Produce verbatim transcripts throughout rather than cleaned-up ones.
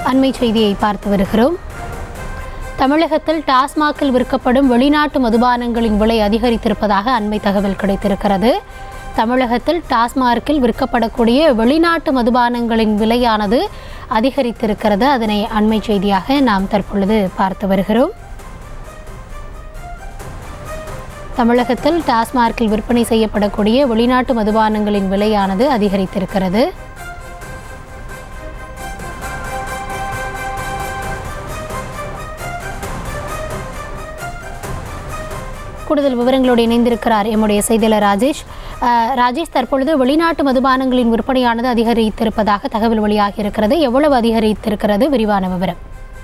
அண்மை செய்தியை பார்த்து வருகிறோம். தமிழகத்தில் டாஸ்மாகில் விற்கப்படும் வெளிநாட்டு மதுபானங்களின் விலை அதிகரித்திருப்பதாக அண்மை தகவல் கிடைத்திருக்கிறது. தமிழகத்தில் டாஸ்மாகில் விற்கப்படக்கூடிய வெளிநாட்டு மதுபானங்களின் விலையானது அதிகரித்திருக்கிறது. அதனை அண்மை செய்தியாக நாம் தற்பொழுது பார்த்து வருகிறோம். தமிழகத்தில் டாஸ்மாகில் விற்பனை செய்யப்படக்கூடிய வெளிநாட்டு மதுபானங்களின் விலையானது அதிகரித்திருக்கிறது. கூடுதல் விவரங்களோடு இணைந்திருக்கிறார் எம்முடைய செய்தியாளர் ராஜேஷ். ராஜேஷ், தற்பொழுது வெளிநாட்டு மதுபானங்களின் விற்பனையானது அதிகரித்திருப்பதாக தகவல் வெளியாகி இருக்கிறது. எவ்வளவு அதிகரித்திருக்கிறது? விரிவான விவரம்.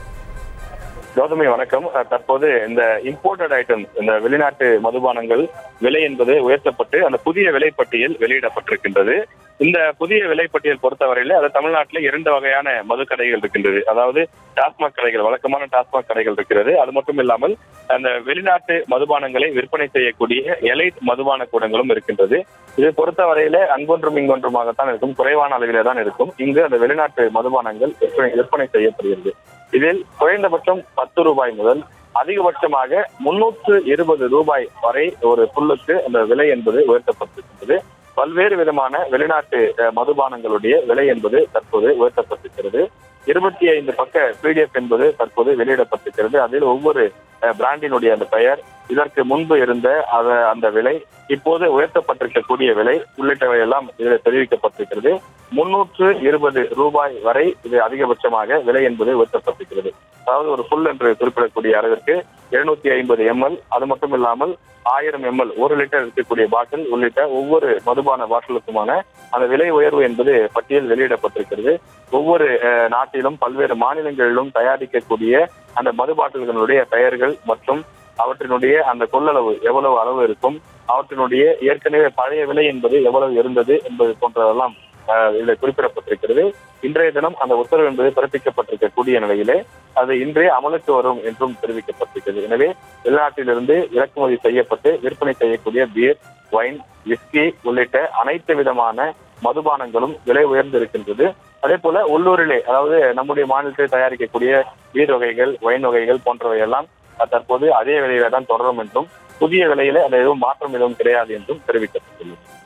கௌதமி வணக்கம். தற்போது இந்த இம்போர்ட்டட் ஐட்டம், இந்த வெளிநாட்டு மதுபானங்கள் விலை என்பது உயர்த்தப்பட்டு அந்த புதிய விலைப்பட்டியல் வெளியிடப்பட்டிருக்கின்றது. இந்த புதிய விலைப்பட்டியல் பொறுத்தவரையில அது தமிழ்நாட்டில் இரண்டு வகையான மது கடைகள் இருக்கின்றது. அதாவது டாஸ்மாக் கடைகள், வழக்கமான டாஸ்மாக் கடைகள் இருக்கிறது. அது மட்டும் இல்லாமல் அந்த வெளிநாட்டு மதுபானங்களை விற்பனை செய்யக்கூடிய எலைட் மதுபான கூடங்களும் இருக்கின்றது. இது பொறுத்தவரையில அங்கொன்றும் இங்கொன்றுமாகத்தான் இருக்கும், குறைவான அளவிலே தான் இருக்கும். இங்கு அந்த வெளிநாட்டு மதுபானங்கள் விற்பனை விற்பனை செய்யப்படுகிறது. இதில் குறைந்தபட்சம் பத்து ரூபாய் முதல் அதிகபட்சமாக முன்னூற்று இருபது ரூபாய் வரை ஒரு புல்லுக்கு அந்த விலை என்பது உயர்த்தப்பட்டிருக்கின்றது. பல்வேறு விதமான வெளிநாட்டு மதுபானங்களுடைய விலை என்பது தற்போது உயர்த்தப்பட்டிருக்கிறது. இருபத்தி ஐந்து பக்க பிடிஎஃப் என்பது தற்போது வெளியிடப்பட்டிருக்கிறது. அதில் ஒவ்வொரு பிராண்டினுடைய அந்த பெயர், இதற்கு முன்பு இருந்த அந்த விலை, இப்போது உயர்த்தப்பட்டிருக்கக்கூடிய விலை உள்ளிட்டவை எல்லாம் இதில் தெரிவிக்கப்பட்டிருக்கிறது. முன்னூற்று இருபது ரூபாய் வரை இது அதிகபட்சமாக விலை என்பது உயர்த்தப்பட்டிருக்கிறது. அதாவது ஒரு புல் என்று குறிப்பிடக்கூடிய அளவிற்கு இருநூத்தி ஐம்பது எம்எல், அது மட்டும் இல்லாமல் ஆயிரம் எம்எல், ஒரு லிட்டர் இருக்கக்கூடிய பாட்டில் உள்ளிட்ட ஒவ்வொரு மதுபான பாட்டிலுக்குமான அந்த விலை உயர்வு என்பது பட்டியல் வெளியிடப்பட்டிருக்கிறது. ஒவ்வொரு நாட்டிலும் பல்வேறு மாநிலங்களிலும் தயாரிக்கக்கூடிய அந்த மது பாட்டில்களுடைய பெயர்கள் மற்றும் அவற்றினுடைய அந்த கொள்ளளவு எவ்வளவு அளவு இருக்கும், அவற்றினுடைய ஏற்கனவே பழைய விலை என்பது எவ்வளவு இருந்தது என்பது போன்றதெல்லாம் இதில் குறிப்பிடப்பட்டிருக்கிறது. இன்றைய தினம் அந்த உத்தரவு என்பது பிறப்பிக்கப்பட்டிருக்கக்கூடிய நிலையிலே அது இன்றே அமலுக்கு வரும் என்றும் தெரிவிக்கப்பட்டிருக்கிறது. எனவே வெளிநாட்டிலிருந்து இறக்குமதி செய்யப்பட்டு விற்பனை செய்யக்கூடிய பியர், வைன், விஸ்கி உள்ளிட்ட அனைத்து விதமான மதுபானங்களும் விலை உயர்ந்திருக்கின்றது. அதே போல உள்ளூரிலே, அதாவது நம்முடைய மாநிலத்தில் தயாரிக்கக்கூடிய பீர் வகைகள், ஒயின் வகைகள் போன்றவை எல்லாம் தற்போது அதே விலையில தான் தொடரும் என்றும், புதிய விலையில அது எதுவும் மாற்றம் எதுவும் கிடையாது என்றும் தெரிவிக்கப்பட்டுள்ளது.